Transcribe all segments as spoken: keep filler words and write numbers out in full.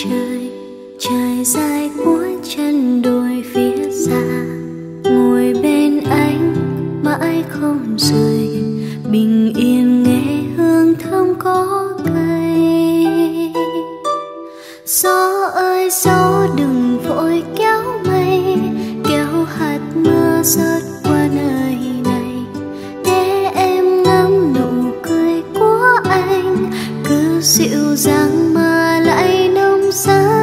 trời trải dài cuối chân đồi phía xa, ngồi bên anh mãi không rời, bình yên nghe hương thơm có cây. Gió ơi gió đừng vội kéo mây, kéo hạt mưa rớt qua nơi này, để em ngắm nụ cười của anh cứ dịu dàng mà lại nồng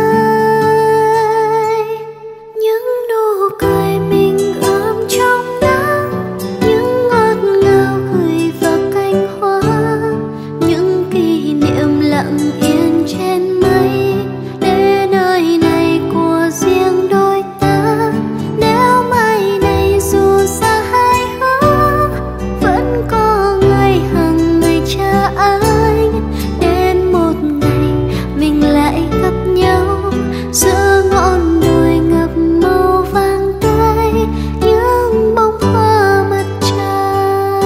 say. Những nụ cười mình ươm trong nắng, những ngọt ngào gửi vào cánh hoa, những kỷ niệm lặng yên trên mây, để nơi này của riêng đôi ta. Nếu mai này dù xa hay hướng, vẫn có người hằng ngày chờ anh, đến một ngày mình lại gặp nhau giữa ngọn đồi ngập màu vàng tươi, những bông hoa mặt trời.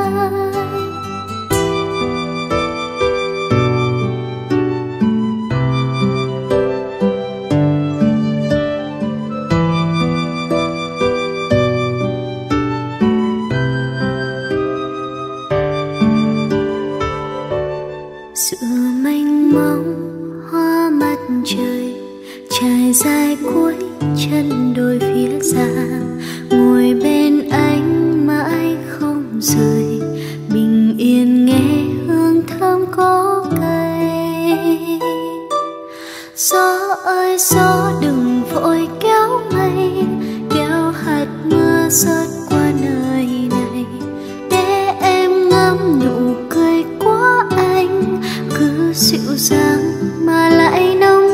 Sự mênh mông hoa mặt trời trải dài cuối chân đồi phía xa, ngồi bên anh mãi không rời, bình yên nghe hương thơm có cây. Gió ơi gió đừng vội kéo mây, kéo hạt mưa rớt qua nơi này, để em ngắm nụ cười của anh cứ dịu dàng mà lại nồng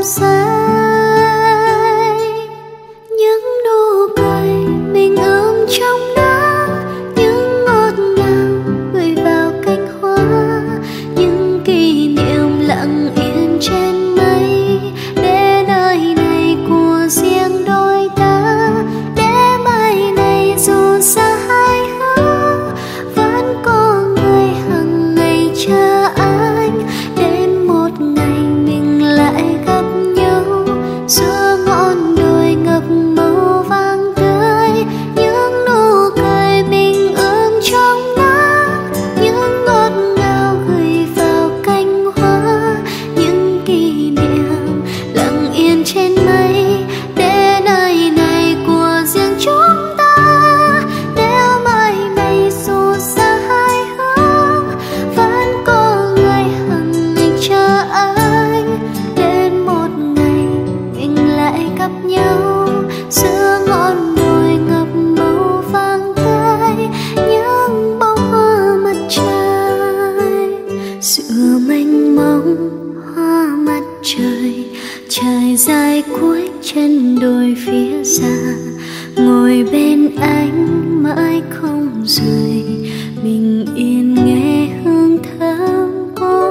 say. Những nụ cười mình ươm trong nắng, những ngọt ngào gửi vào cánh hoa, những kỷ niệm lặng yên trên mây, để nơi này của riêng đôi ta. Để mai này dù xa hay hướng, vẫn có người hằng ngày chờ anh, đến một ngày mình lại gặp nhau giữa ngọn đồi ngập màu vàng tươi. Những nụ cười mình ươm trong nắng, những ngọt ngào gửi vào cánh hoa, những kỷ niệm lặng yên trên mây, để nơi này của riêng chúng ta. Nếu mai này dù xa hay hướng, vẫn có người hằng ngày chờ anh, đến một ngày mình lại gặp nhau giữa ngọn đồi ngập màu vàng tươi, những bông hoa mặt trời. Sự mênh mông hoa mặt trời trải dài cuối chân đồi phía xa, ngồi bên anh mãi không rời, bình yên nghe hương thơm có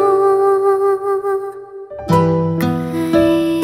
cây.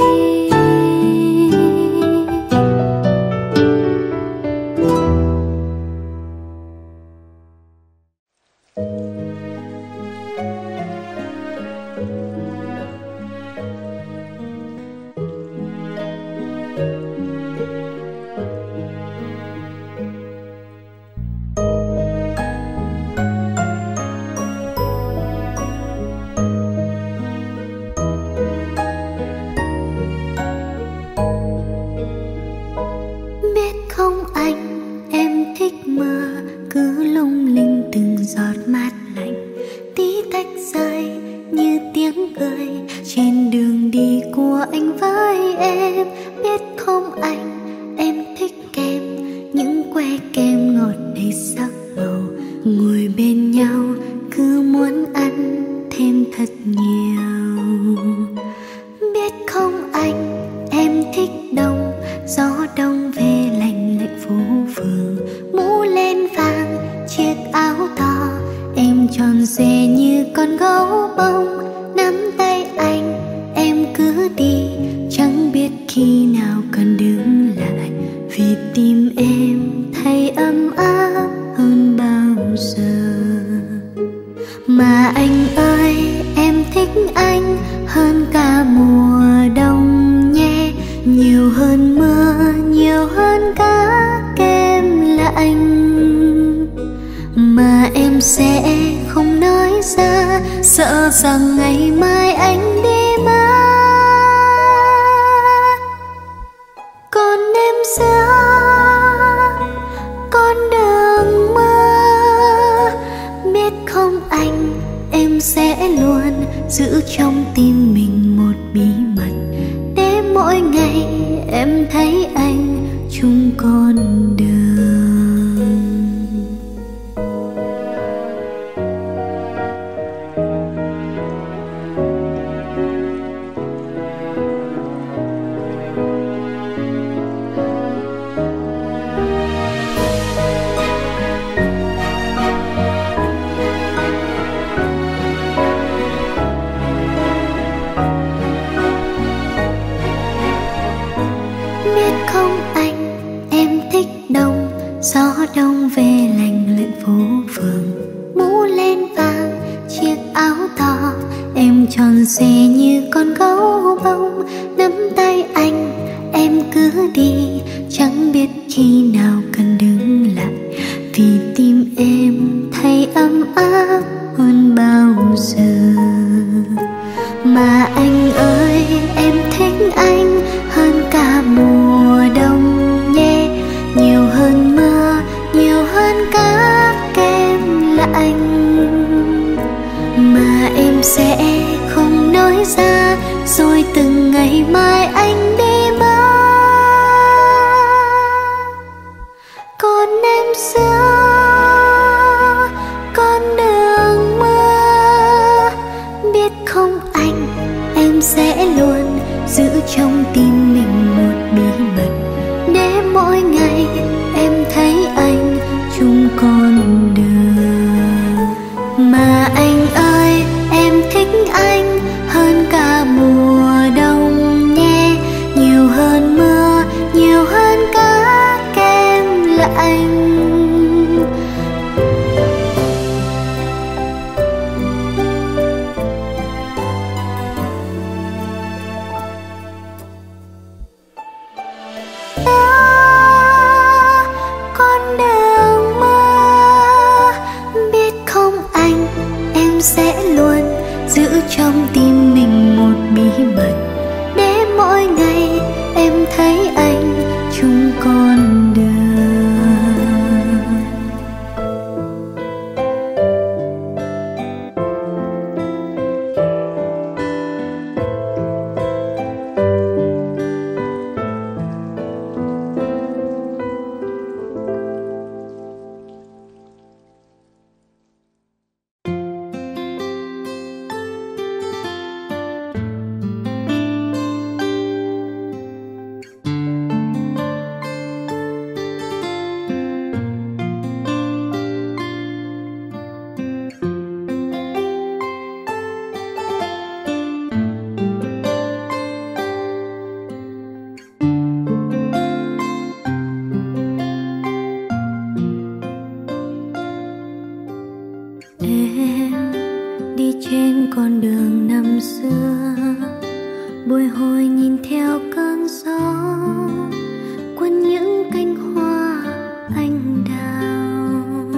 Biết không anh, em thích mưa cứ lung linh từng giọt mát lạnh, tí tách rơi như tiếng cười trên đường đi của anh với em. Biết không anh, em thích kem, những que kem ngọt đầy sắc màu, ngồi bên nhau cứ muốn ăn thêm thật nhiều. Biết không anh, em thích đông, gió đông về lạnh lạnh phố phường, mũ len vàng chiếc áo to, em tròn xe như con gấu bông. Nắm tay anh em cứ đi, chẳng biết khi nào cần đứng lại, vì tim em thấy ấm áp hơn bao giờ. Mà anh ơi, em thích anh hơn cả mùa đông. anh mà em sẽ không nói ra, sợ rằng ngày mai anh đi mất. Còn em giữa con đường mơ, biết không anh, em sẽ luôn giữ trong tim mình một bí mật, để mỗi ngày em thấy anh chung con đường. Gió đông về lành lặn phố phường, mũ lên vàng chiếc áo to, em tròn xe như con gấu bông. Nắm tay anh em cứ đi, chẳng biết khi nào cần đứng lại, vì tim em thấy ấm áp hơn bao giờ. Mà anh ơi, em thích anh hơn cả mùa đông nhé, nhiều hơn mưa, nhiều hơn các kem lạnh. Mà em sẽ không nói ra, rồi từng ngày mai anh đi mất. Còn em giữa con đường mơ, biết không anh, em sẽ luôn giữ trong tim mình một bí mật, để mỗi ngày em thấy anh chung con đường. Mà anh ơi, em thích anh hơn cả mùa đông nhé, nhiều hơn mưa, nhiều hơn các kem lạnh. Sẽ luôn giữ trong tim mình một bí mật, để mỗi ngày em thấy anh chung con đường. Con đường năm xưa, bồi hồi nhìn theo cơn gió, quên những cánh hoa anh đào.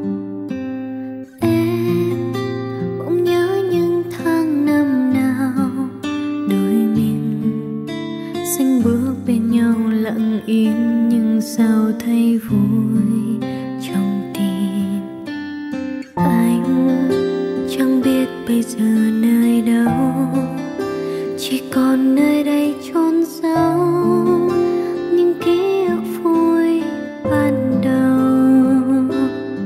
Em bỗng nhớ những tháng năm nào, đôi mình xanh bước bên nhau lặng im, nhưng sao thấy vui trong tim. Anh chẳng biết bây giờ nơi đâu, chỉ còn nơi đây chôn sâu những ký ức vui ban đầu.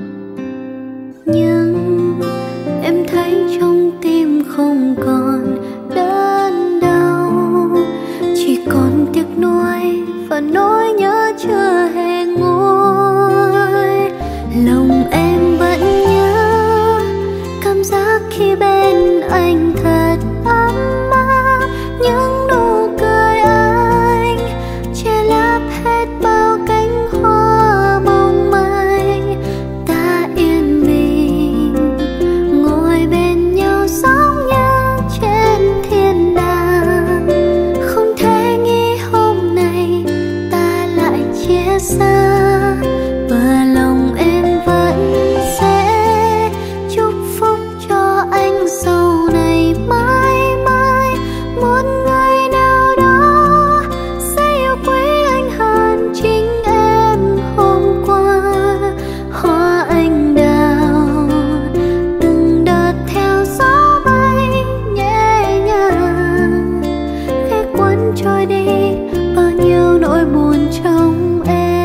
Nhưng em thấy trong tim không còn đớn đau, chỉ còn tiếc nuối và nỗi nhớ chưa hề nguôi. Lòng em vẫn nhớ cảm giác khi bên anh thật ấm áp, những nụ cười anh trôi đi bao nhiêu nỗi buồn trong em.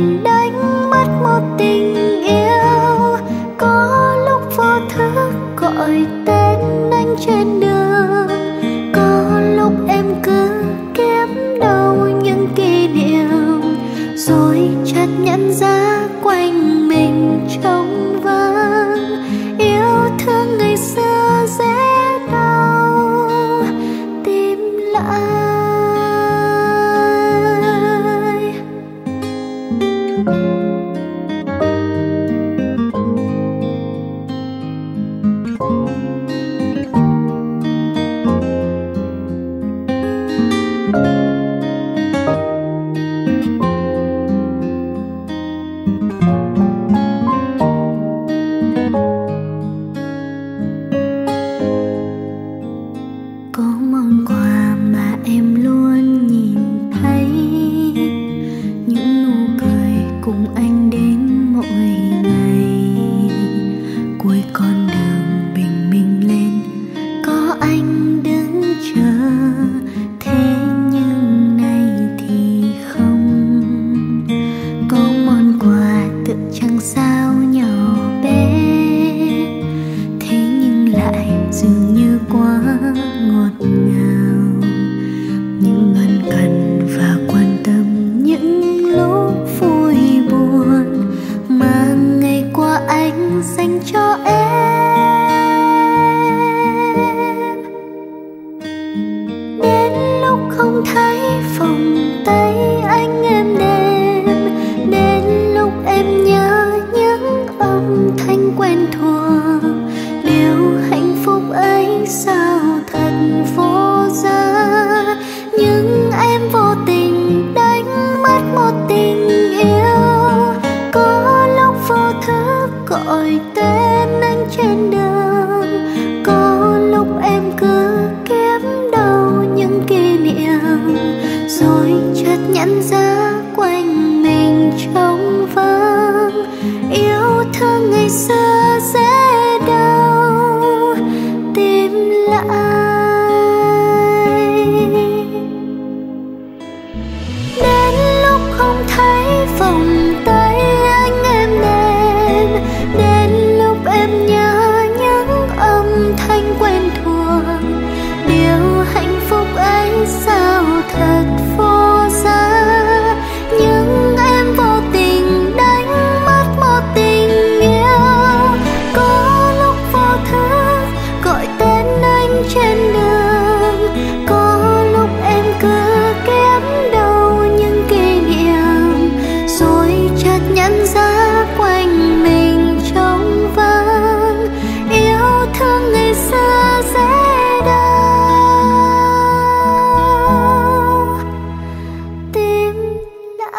Có lúc vô thức, có gọi tên anh trên đường. Có lúc em cứ kiếm đâu những kỷ niệm, rồi chợt nhận ra quanh mình trống vắng. Yêu thương ngày xưa dễ đau tìm lại. Có món quà mà em luôn nhìn thấy, những nụ cười cùng anh đến mỗi ngày. Cuối con đường bình minh lên, có anh đứng chờ. Thế nhưng nay thì không. Có món quà tự chẳng sao nhỏ bé, thế nhưng lại dường như quá ngọt ngào. Những ân cần và quan tâm, những lúc vui buồn mà ngày qua anh dành cho em. Đến lúc không thấy vòng tay anh êm đềm, đến lúc em nhớ những âm thanh quen thuộc. Điều hạnh phúc ấy sao thật vô giá, nhưng em vô tình đánh mất một tình yêu. Có lúc vô thức gọi tên anh trên đường, có lúc em cứ kiếm đâu những kỷ niệm, rồi chợt nhận ra quanh mình trống vắng. Yêu thương ngày xưa dễ đau tìm lại. Đến lúc không thấy vòng tay anh êm đềm, đến lúc em nhớ những âm thanh quen thuộc. Điều hạnh phúc ấy sao thật vô giá, nhưng em vô tình đánh mất một tình yêu. Có lúc vô thức gọi tên anh trên đường, có lúc em cứ kiếm đâu những kỷ niệm, rồi chợt nhận ra quanh mình trống vắng. Yêu thương ngày xưa dễ đau tìm lại.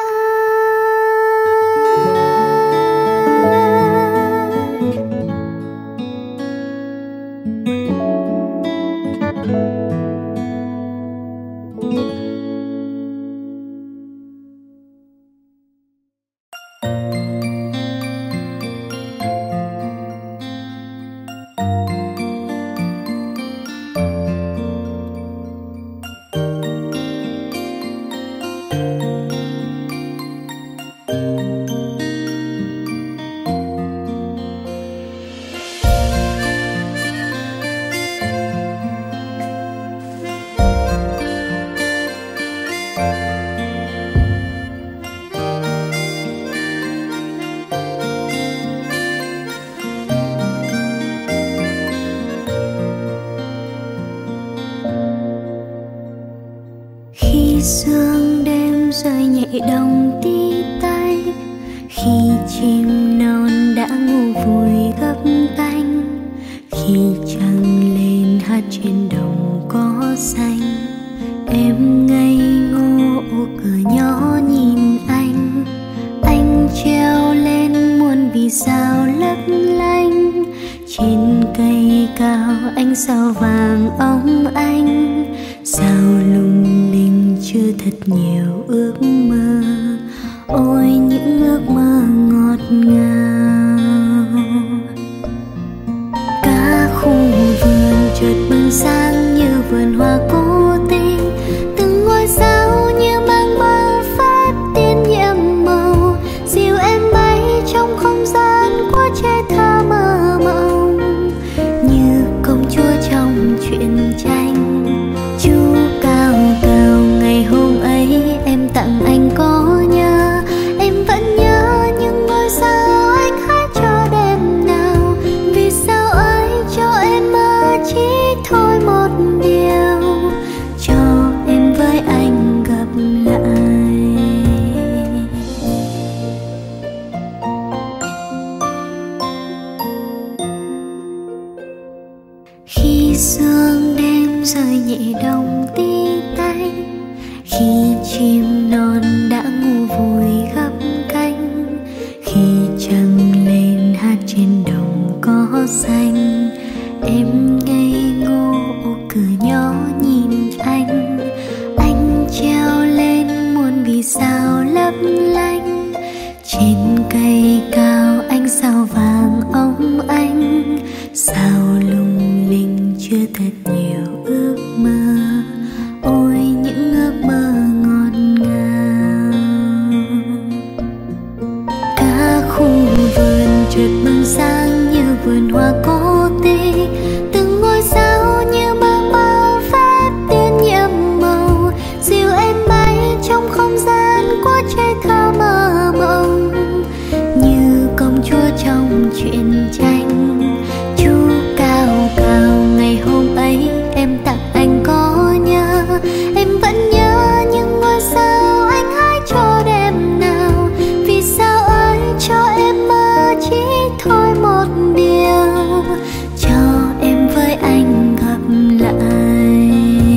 Khi sương đêm rơi nhẹ đồng tí tay, khi chim non đã ngủ vùi gấp cánh, khi trăng lên hát trên đồng cỏ xanh. Em ngây ngô ô cửa nhỏ nhìn anh, anh treo lên muôn vì sao lấp lánh. Trên cây cao ánh sao vàng óng ánh, sao lung linh chưa thật nhiều ước mơ. Ôi những ước mơ ngọt ngào. Cả khu vườn chợt bừng sáng như vườn hoa cố tình, từng ngôi sao như mang bờ phát tiên nhiệm màu. Dìu em bay trong không gian quá trẻ thơ mơ mộng, như Khi sương đêm rơi nhẹ đồng tí tách, khi chim non đã ngủ vùi gấp cánh, khi trăng lên hát trên đồng cỏ xanh, em ngây ngô cửa nhỏ nhìn anh. Anh treo lên muôn vì sao lấp lánh, trên cây cao ánh sao vàng óng ánh, sao lung linh chưa thật nhiều ước mơ. Ôi những ước mơ ngọt ngào. Cả khu vườn chợt bừng sáng như vườn hoa cô tịch, từng ngôi sao như mang bao phép tiên nhiệm màu, dìu em bay trong không gian của trẻ thơ mơ mộng, như công chúa trong truyện tranh. Chú cao cao ngày hôm ấy em tặng anh có nhớ, em vẫn nhớ những ngôi sao anh hái cho đêm nào. Vì sao ơi cho em mơ chỉ thôi một điều, cho em với anh gặp lại.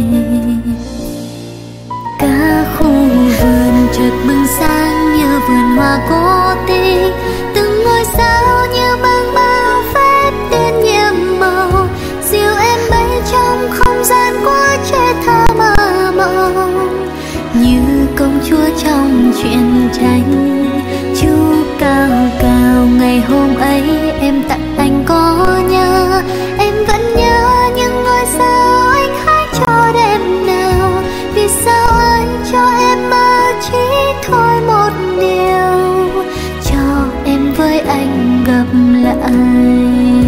Cả khu vườn chợt bừng sáng như vườn hoa cô tịch, từng ngôi sao như mang bao phép tiên nhiệm màu, dìu em bay trong không gian của trẻ thơ mơ mộng, như công chúa trong truyện tranh. Chú cao cao ngày hôm ấy em tặng anh có nhớ, em vẫn nhớ những ngôi sao anh hái cho đêm nào. Vì sao anh cho em mơ chỉ thôi một điều, cho em với anh gặp lại,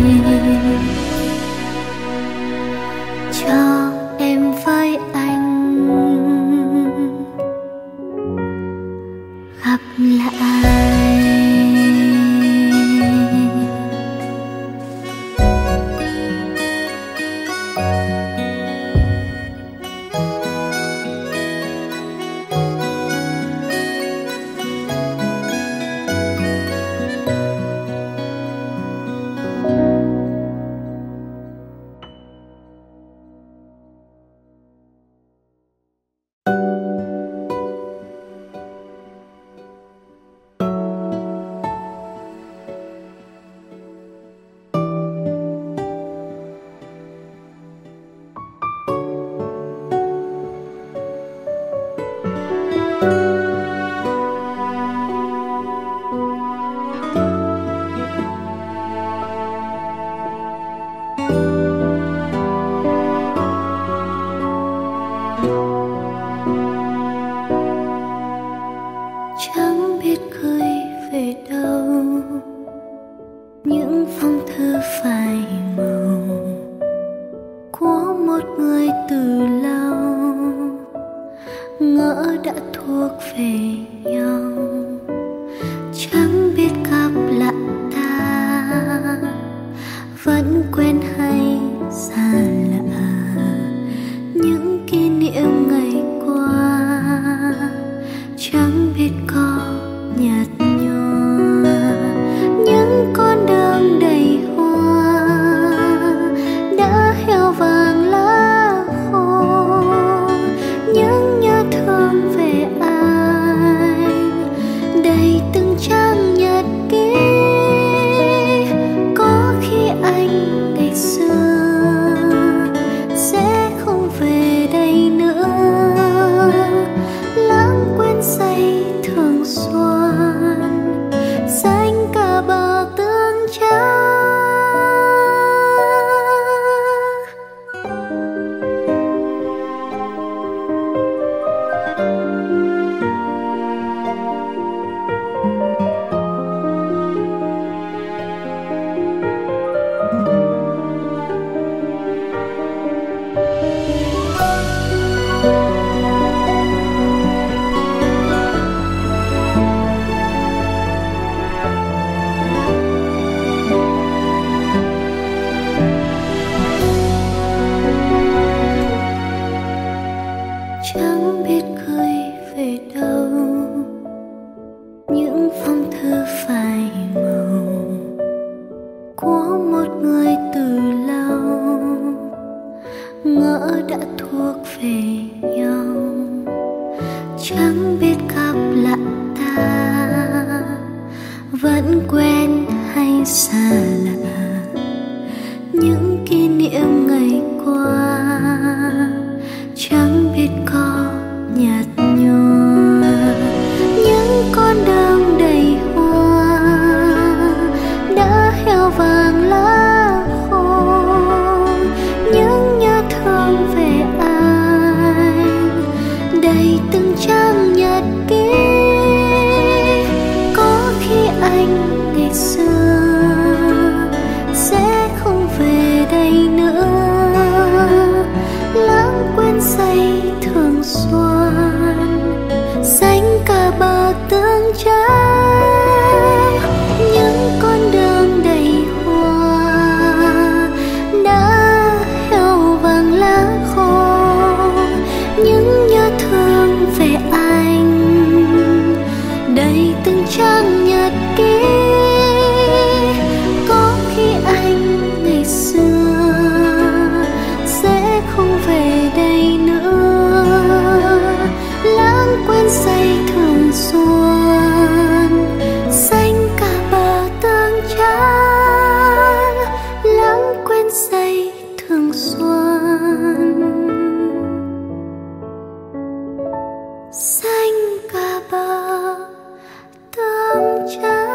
cho em với anh gặp về nhau, chẳng biết gặp lại ta vẫn quen hay xa lạ. Những kỷ niệm ngày qua chẳng biết có nhạt nhòa. Những con đường đầy hoa đã heo vàng lá khô. Những nhớ thương về anh đầy từng trang nhật ký. Có khi anh ngày xưa sẽ không về đây nữa, lãng quên say thường xuân xanh cả bờ tương trắng. Những con đường đầy hoa đã heo vàng lá khô. Những nhớ thương về anh đầy từng trang nhật ký. Có khi anh ngày xưa sẽ không về đây nữa, lãng quên say thường xuân xanh cả bờ tương trắng. Lãng quên say thường xuân xanh cả bờ tương trắng.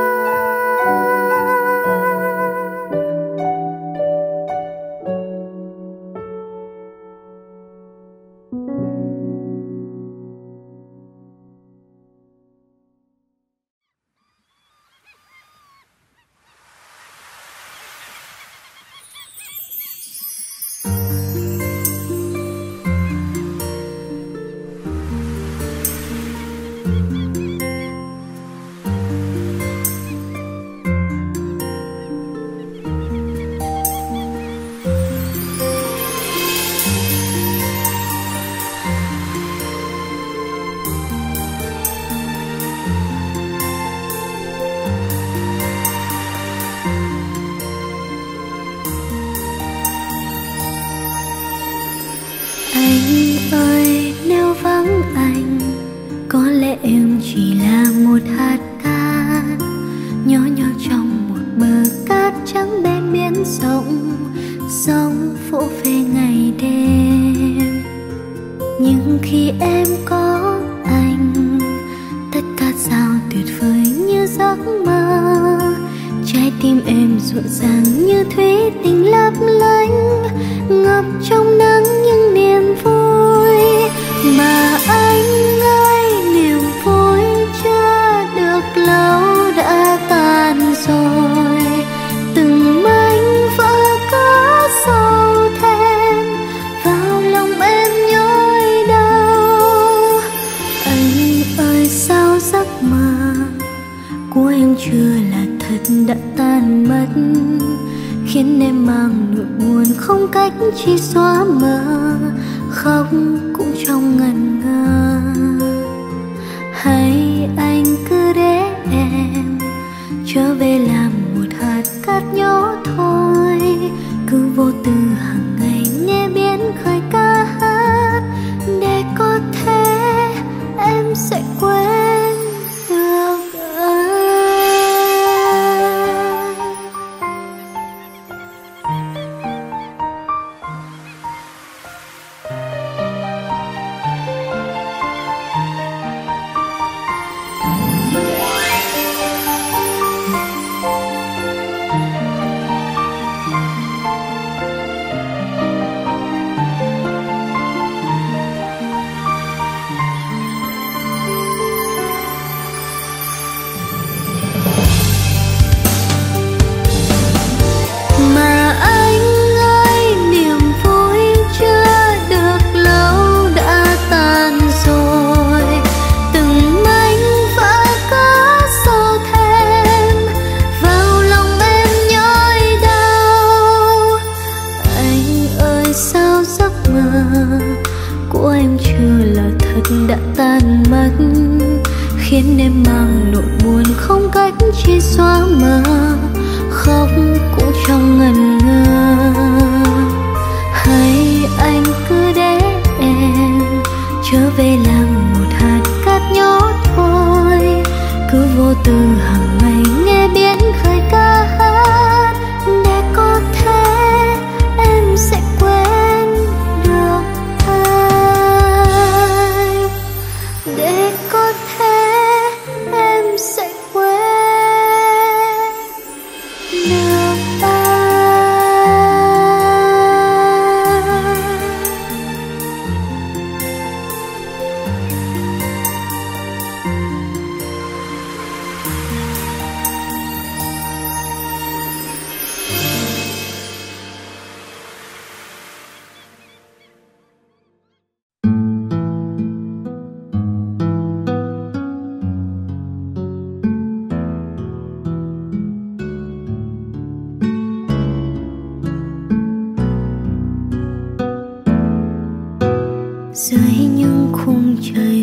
Anh ơi, nếu vắng anh, có lẽ em chỉ là một hạt cát nhỏ nhỏ trong một bờ cát trắng bên biển rộng, sóng vỗ về ngày đêm. Nhưng khi em có anh, tất cả sao tuyệt vời như giấc mơ. Trái tim em rộn ràng như thủy tinh lấp lánh, ngập trong nắng những niềm vui. Mà anh ơi, niềm vui chưa được lâu đã tan rồi. Từng mảnh vỡ có sâu thêm vào lòng em nhói đau. Anh ơi, sao giấc mơ của em chưa là thật đã tan mất, khiến em mang nỗi buồn không cách chi xóa mờ. Khóc cũng trong ngần ngơ, hay anh cứ để em trở về làm một hạt cát nhỏ thôi. Cứ vô tư hàng ngày nghe biển khơi ca hát, để có thể em sẽ quên được anh. Đã tan mất, khiến em mang nỗi buồn không cách chi xóa mờ. Khóc cũng trong ngần ngơ, hay anh cứ để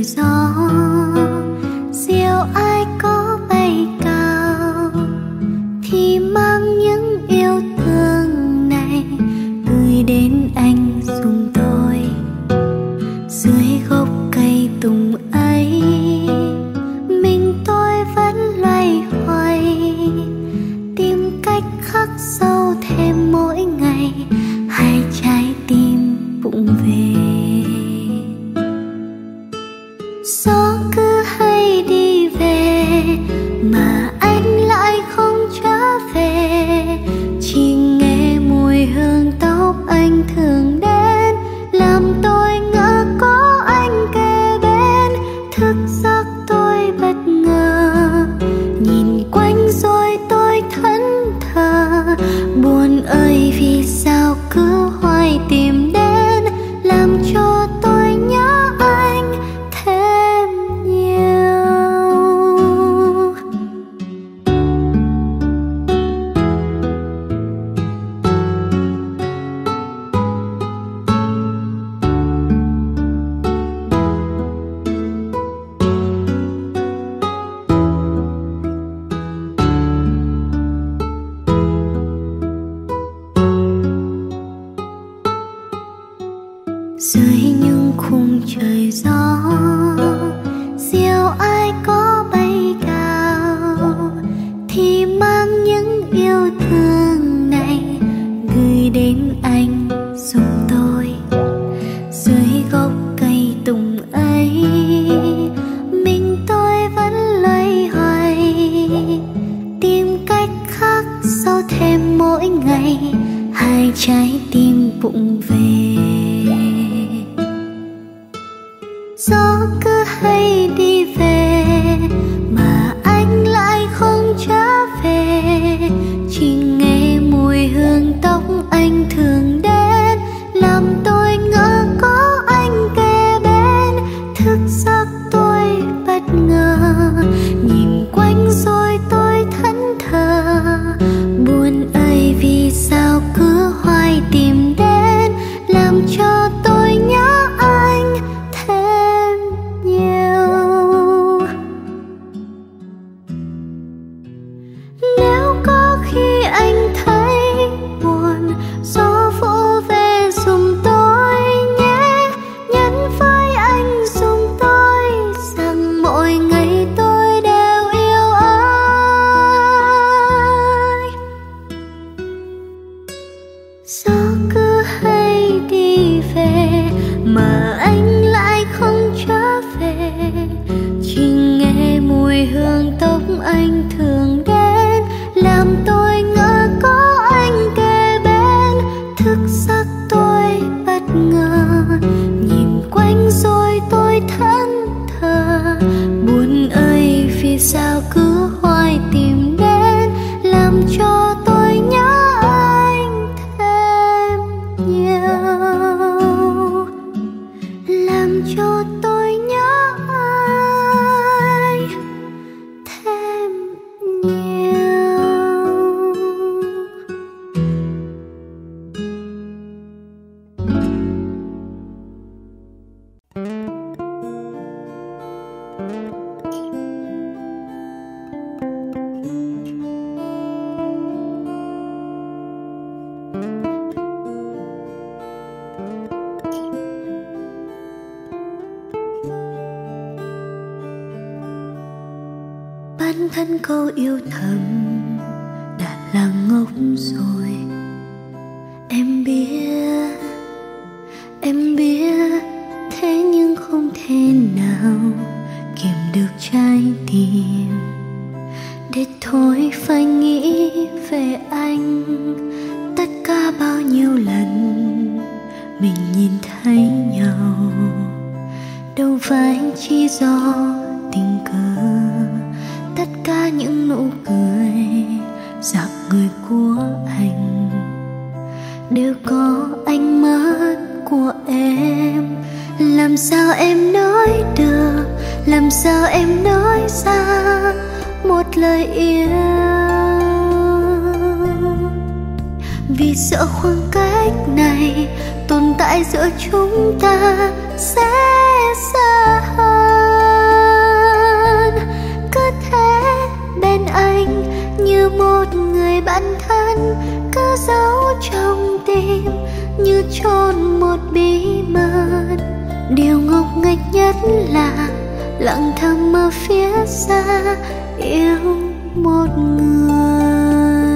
gió, diều ai có bay cao thì mang những yêu thương này gửi đến anh dùng tôi. Dưới gốc cây tùng ấy mình tôi vẫn loay hoay tìm cách khắc sâu thêm mỗi ngày hai trái tim vụng về. Gió cứ hay đi về mà anh lại không trở về, chỉ nghe mùi hương tóc anh thường đến làm tôi ngỡ có anh kề bên. Thức giấc tôi bất ngờ nhìn quanh rồi tôi thẫn thờ, buồn ơi vì sao cứ hoài tìm đến làm cho tôi nhớ anh thêm nhiều. Dưới những khung trời gió, diều ai có bay cao thì mang những yêu thương này gửi đến anh dùng tôi. Dưới gốc cây tùng ấy mình tôi vẫn loay hoay tìm cách khắc sâu thêm mỗi ngày hai trái tim vụng về. Gió cứ hay đi về mà anh lại không trở về, chỉ nghe mùi hương tóc anh thường đến làm tôi ngỡ có anh kề bên. Thức giấc tôi bất ngờ nhìn quanh rồi tôi thẫn thờ, buồn ơi vì sao cứ hoài tìm đến làm cho tôi nhớ anh thêm nhiều. Nếu có khi anh thấy buồn, gió vỗ về giùm tôi nhé, nhắn với anh giùm tôi rằng mỗi ngày tôi đều yêu anh. Gió cứ hay đi về mà anh lại không trở về, chỉ nghe mùi hương tóc anh thường đến làm tôi ngỡ có anh kề bên. Thức giấc tôi bất ngờ nhìn quanh rồi tôi thẫn thờ, buồn ơi vì sao cứ hoài tìm đến làm cho tôi nhớ anh thêm nhiều, làm cho tôi nhớ anh thêm nhiều. Bản thân câu yêu thầm đã là ngốc rồi. Em biết, em biết, thế nhưng không thể nào kiềm được trái tim để thôi phải nghĩ về anh. Tất cả bao nhiêu lần mình nhìn thấy nhau đâu phải chỉ do tình cờ. Tất cả những nụ cười dạng người của anh đều có ánh mắt của em. Làm sao em nói được, làm sao em nói ra một lời yêu, vì sợ khoảng cách này tồn tại giữa chúng ta sẽ xa hơn. một người bạn thân cứ giấu trong tim như chôn một bí mật. Điều ngốc nghếch nhất là lặng thầm ở phía xa yêu một người.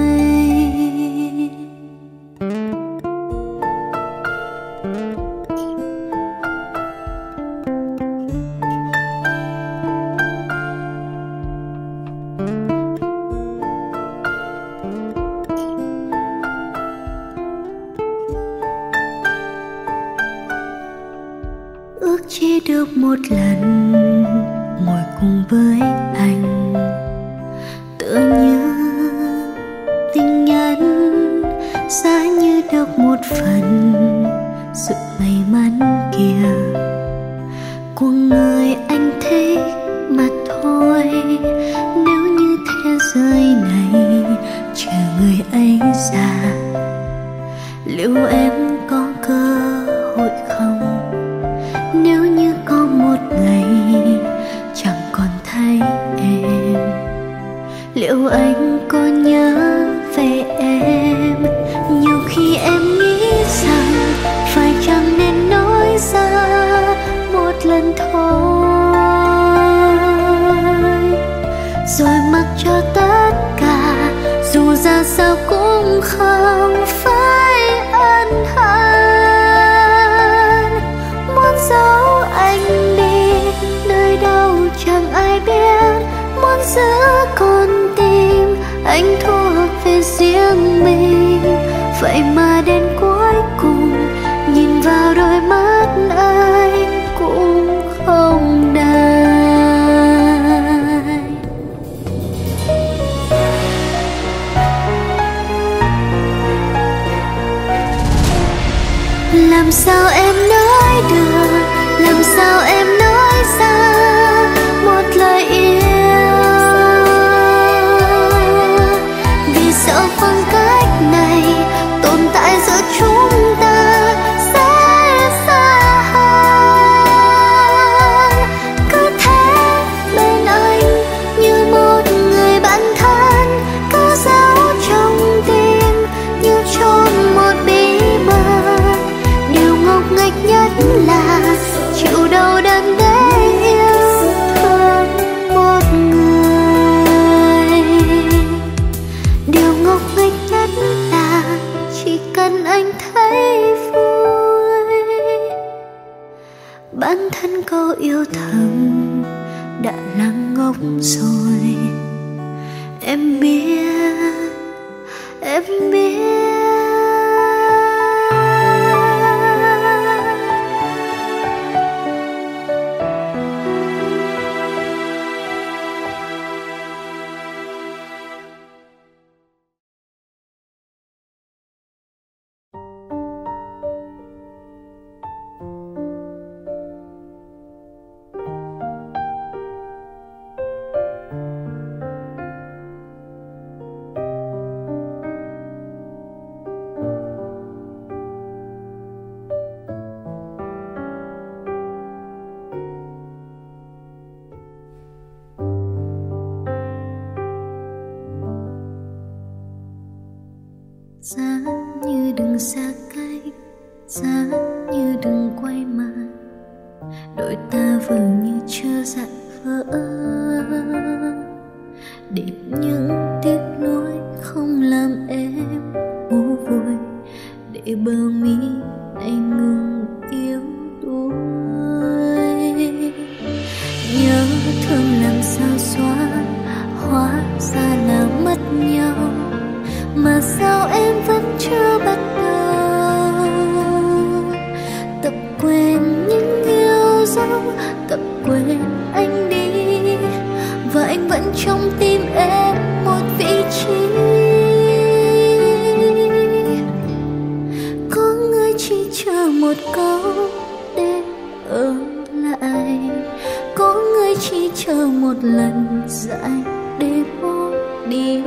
Ước chỉ được một lần ngồi cùng với anh, tựa như tình nhân giá như được một phần sự may mắn kia của người anh thích mà thôi. Nếu như thế giới này chờ người ấy ra, liệu em có cơ hội không? Nếu như có một ngày chẳng còn thấy em, liệu anh có nhớ về em? Nhiều khi em nghĩ rằng phải chăng nên nói ra một lần thôi, rồi mặc cho tất cả dù ra sao cũng không phải ân hận. Muốn giấu anh đi nơi đâu chẳng ai biết, muốn giữ con tim anh thuộc về riêng mình. Vậy mà đến cuối cùng nhìn vào đôi mắt anh cũng không đành. Làm sao em nói được, làm sao em nói ra một lời yêu, vì sợ khoảng cách này tồn tại giữa chúng ta sẽ xa hơn. Cứ thế bên anh như một người bạn thân, cứ giấu trong tim như chôn một bí mật. Điều ngốc nghếch nhất là chịu đau đớn để yêu thương một người. Điều ngốc nghếch nhất là chỉ cần anh thấy vui. Bản thân câu yêu thầm đã là ngốc rồi. Em biết, em biết. Giá như đừng xa cách, giá như đừng quay mặt, đôi ta vừa như chưa dại vỡ. Để những tiếc nuối không làm em u vui, để bờ mi này ngừng yếu đuối. Nhớ thương làm sao xóa, hóa ra là mất nhau. Mà sao em vẫn chưa bắt đầu tập quên những yêu dấu, tập quên anh đi, và anh vẫn trong tim em một vị trí. Có người chỉ chờ một câu để ở lại, có người chỉ chờ một lần dại để bỏ đi.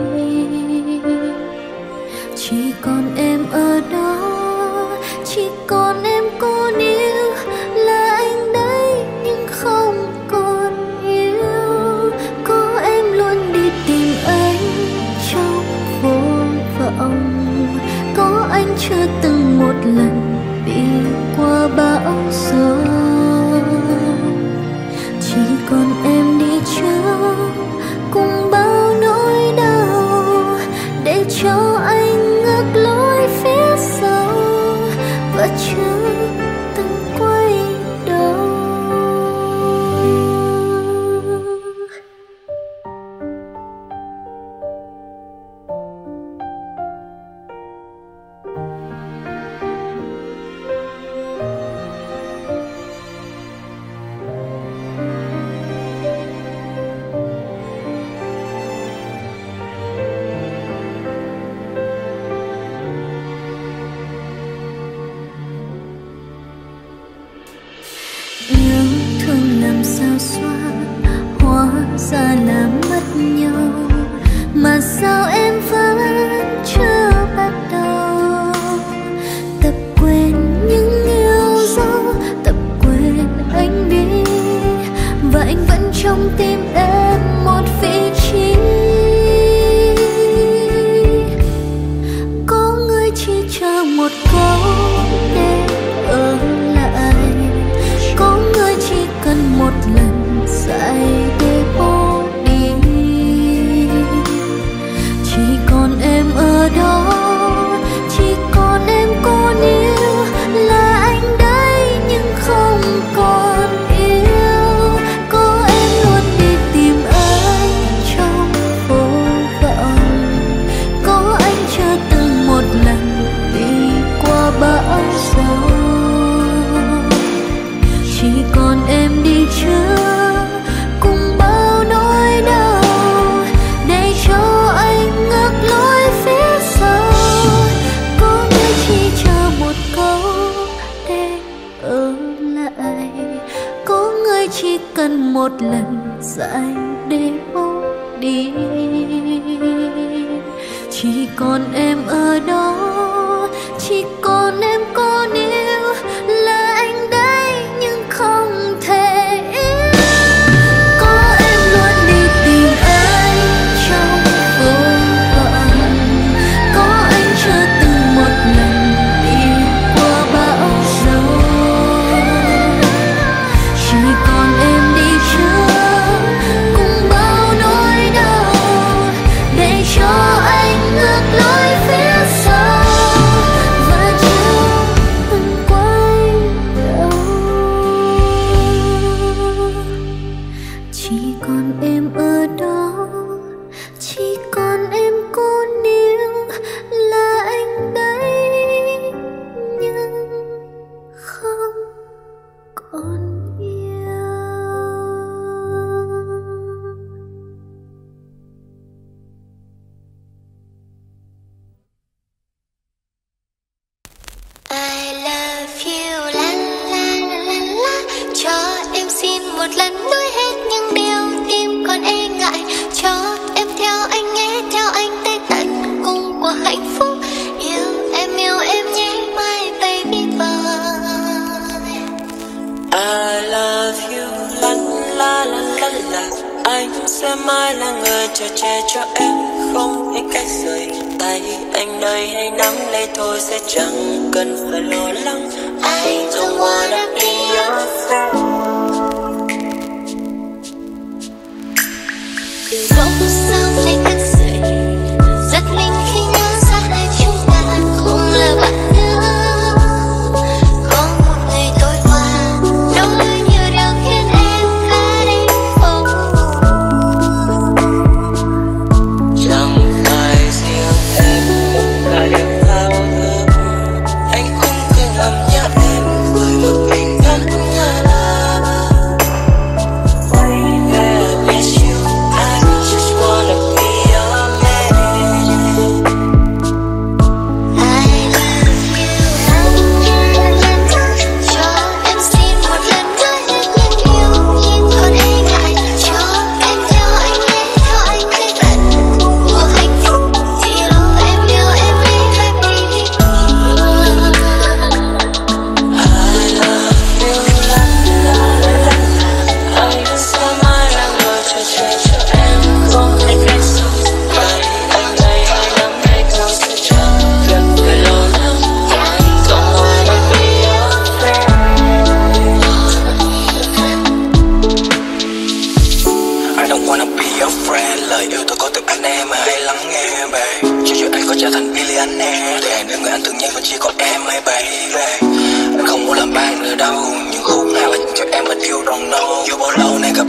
Chỉ còn em ở đó, chỉ còn em cô níu, là anh đấy nhưng không còn yêu. Có em luôn đi tìm anh trong và chưa từng quay đầu. Nhớ thương làm sao xóa, hóa ra là mất nhau. Mà sao em vẫn chưa bắt đầu tập quên những yêu dấu, tập quên anh đi. Và anh vẫn trong tim em một vị trí. Có người chỉ chờ một câu để ở lại, có người chỉ cần một lần dạy để bỏ đi. Chỉ còn em ở đó, chỉ còn em cô níu là anh đây nhưng không còn yêu. Có em luôn đi tìm anh trong vô vọng, có anh chưa từng một lần đi qua bão giông. Chỉ còn em đi trước cùng bao nỗi đau, để cho anh ngược lối phía sau. Có người chỉ chờ một câu để ở lại, có người chỉ cần một lần dạy để bỏ đi. Chỉ còn em ở đó, chỉ còn em cô níu là anh đây nhưng không thể yêu. Có em luôn đi tìm anh trong vô vọng, có anh chưa từng một lần đi qua bão giông. Chỉ còn em đi trước cùng bao nỗi đau, để cho anh ngược lối phía sau và chưa từng quay đầu. Chỉ còn em ở đó, chỉ còn em cô níu là anh đây nhưng không còn yêu. I love you la la la la la. Cho em xin một lần nói hết những điều tim còn e ngại. Cho em theo anh nghe theo anh tới tận cùng của hạnh phúc. Yêu em yêu em nhé my baby boy. I love you la la la la la. Anh sẽ mãi là người chờ che cho em, không biết cách rời tay anh đây hay nắng lấy thôi sẽ chẳng cần phải lo lắng. I don't wanna be your friend. Dẫu sao phải thức dậy, giật mình khi nhớ ra hai chúng ta không là bạn nữa. Có một ngày trôi qua, đâu lối nhiều điều khiến em khá đến phố. Chẳng phải riêng em là điều thao thức, anh cũng cứ ngắm nhớ em với một mình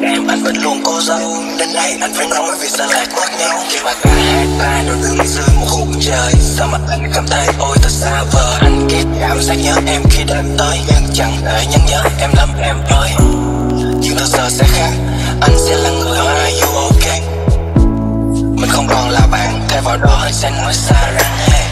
em anh vẫn luôn cố giấu. Đến nay anh phải nói vì sao lại mất nhau. Khi mà cả hai ta đều đứng dưới một khung trời, sao mà anh cảm thấy ôi thật xa vời. Anh ghét cảm giác nhớ em khi đêm tới, nhưng chẳng thể nhắc nhớ em lắm em ơi. Nhưng từ giờ sẽ khác, anh sẽ là người hỏi are you okay. Mình không còn là bạn, thay vào đó anh sẽ nói xa rằng hey.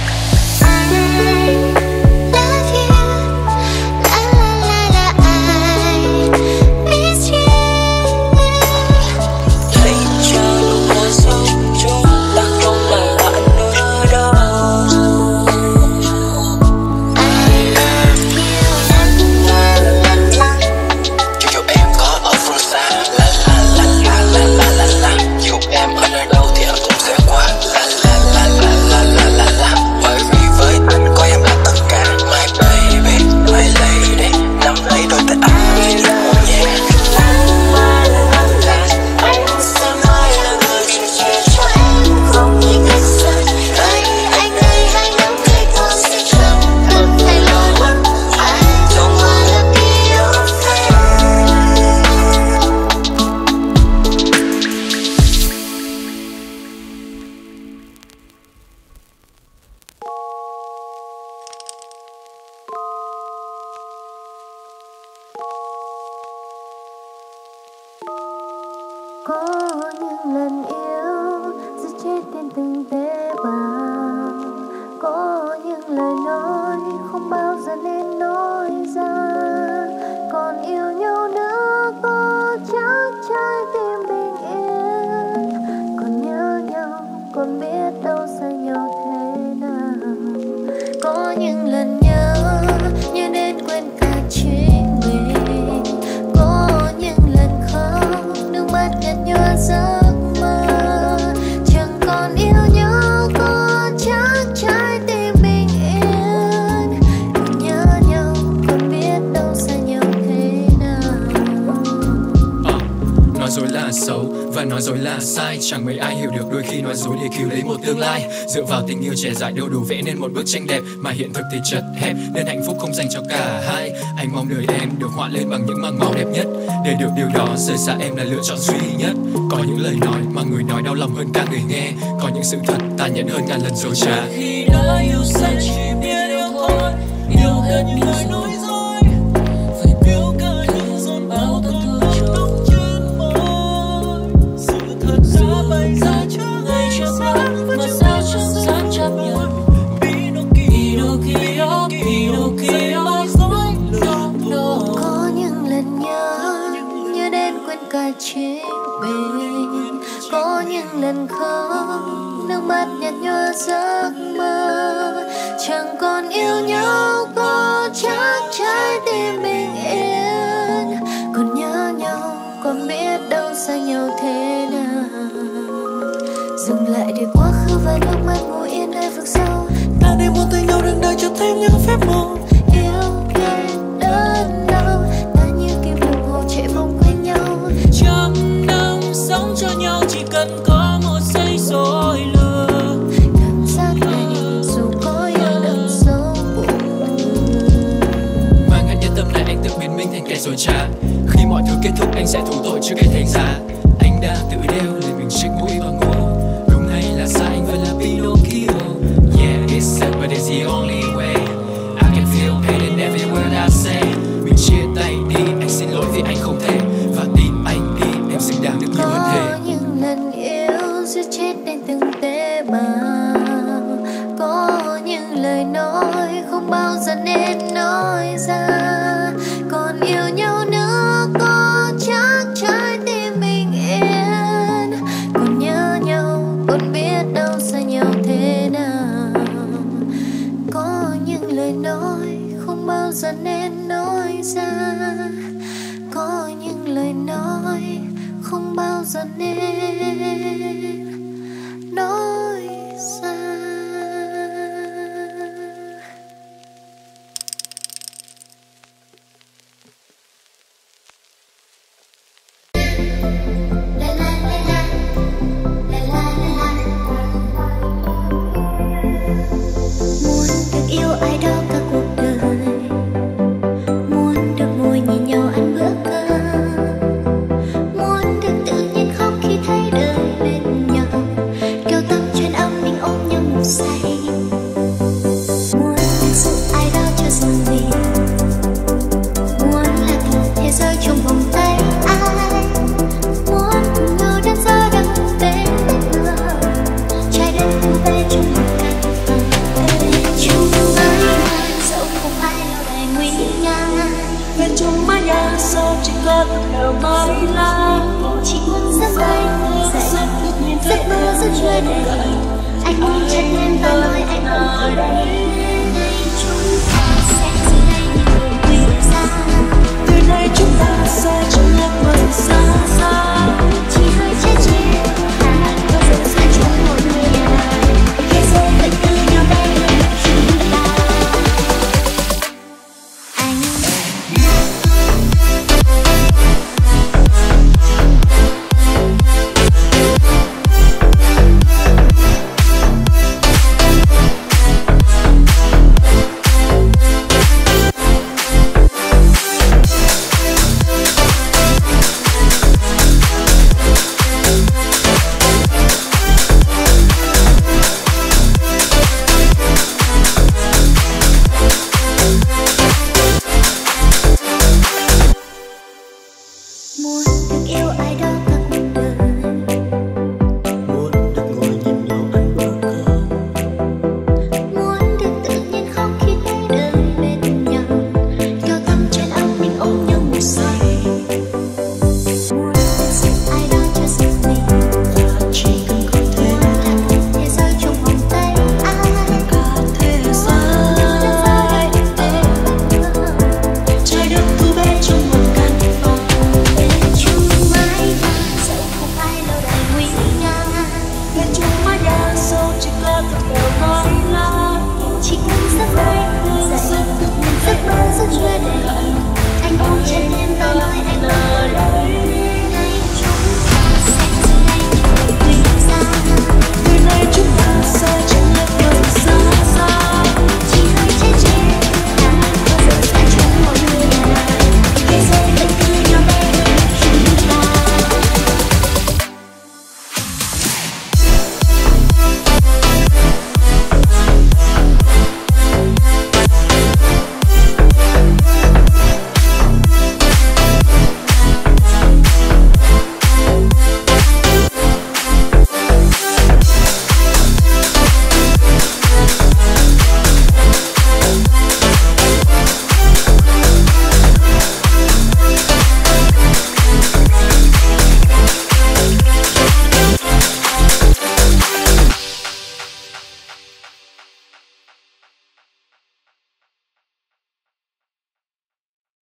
Chẳng mấy ai hiểu được đôi khi nói dối để cứu lấy một tương lai. Dựa vào tình yêu trẻ dại đâu đủ vẽ nên một bức tranh đẹp, mà hiện thực thì chật hẹp nên hạnh phúc không dành cho cả hai. Anh mong đời em được họa lên bằng những mảng màu đẹp nhất, để được điều đó rời xa em là lựa chọn duy nhất. Có những lời nói mà người nói đau lòng hơn cả người nghe, có những sự thật tàn nhẫn hơn ngàn lần dối trá. Khi đã yêu say chỉ biết yêu thôi, yêu hết những lời nói dối, phải biểu cả những giọt bao thân thương trong trên môi. Sự thật đã bày ra trước ngày trước mắt, mà sao chẳng dám chấp nhận. Pinocchio, Pinocchio, nói dối lừa đổ. Có những lần nhớ, nhớ đến quên cả chính mình. Có những lần khóc, nước mắt nhạt nhòa giấc mơ. Chẳng còn yêu nhau, có chắc trái tim bình yên. Còn nhớ nhau, còn biết đâu xa nhau thế nào. Dừng lại để quá khứ và nước mắt ngồi yên nơi vực sâu. Ta nên muốn tới nhau đừng đợi cho thêm những phép màu. Yêu ghét đớn đau, ta như kim đồng hồ chạy vòng quanh nhau. Trăm năm sống cho nhau chỉ cần có một giây rồi lừa. Cảm giác này dù có yêu đậm sâu buồn. Mang hết nhân tâm này anh tự biến mình thành kẻ dối trá. Khi mọi thứ kết thúc anh sẽ thủ tội trước cái thành giá. Anh đã tự đeo lên mình chiếc mũi và ngô. Đúng hay là sai anh vẫn là Pinocchio. Yeah, it's sad but it's the only way. I can feel pain in every word I say. Mình chia tay đi, anh xin lỗi vì anh không thể. Và tin anh đi, em xứng đáng được nhiều hơn thế. Có những lần yêu giết chết đến từng tế bào. Có những lời nói không bao giờ nên nói ra. Còn yêu nhau nữa có chắc trái tim bình yên. Còn nhớ nhau, còn biết đâu xa nhau thế nào. Có những lời nói không bao giờ nên nói ra. Có những lời nói không bao giờ nên nói ra. Muốn được yêu ai đó cả cuộc đời, muốn được ngồi nhìn nhau ăn bữa cơm, muốn là theo mãi là chỉ muốn giấc mơ dậy giấc mơ rất chưa đầy. Anh ôm chặt em và nói anh ở đây. Ngày chúng ta sẽ dưới đây như đường quên xa. Từ nay chúng ta sẽ trong giấc mơ xa xa. Chỉ hơi trái chiều và có giờ sẽ chung một nhà. Thế giới vẫn cứ nhau đây là chúng ta. Anh muốn được yêu ai đó cả cuộc đời. Muốn được ngồi nhìn nhau ăn bữa cơm. Muốn được tự nhiên không khi thấy đời bên nhau. Theo tâm trên ấm mình ôm nhau ngủ say. Muốn được dành ai đó cho riêng mình. Và chỉ cần có thế Muốn đặt thế giới trong vòng tay ai. cả thế giới. Trái đất thu bé trong một căn phòng. Bên chung mái nhà dẫu không ai lâu đài nguy nga. Bên chung mái nhà sâu chỉ có thật theo mãi là Chỉ muốn giấc mơ dậy giấc mơ rất chưa đầy.